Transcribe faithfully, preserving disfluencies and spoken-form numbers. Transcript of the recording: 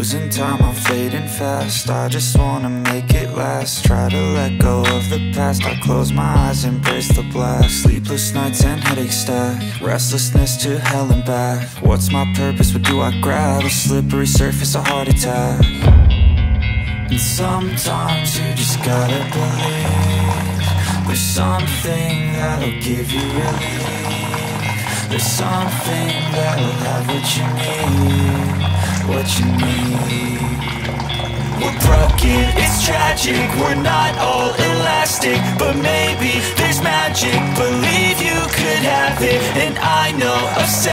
losing time, I'm fading fast. I just wanna make it last. Try to let go of the past. I close my eyes, embrace the blast. Sleepless nights and headaches stack. Restlessness to hell and back. What's my purpose, what do I grab? A slippery surface, a heart attack. And sometimes you just gotta believe there's something that'll give you relief. There's something that'll have what you need, what you need. We're broken, it's tragic, we're not all elastic, but maybe there's magic. Believe you could have it, and I know I've said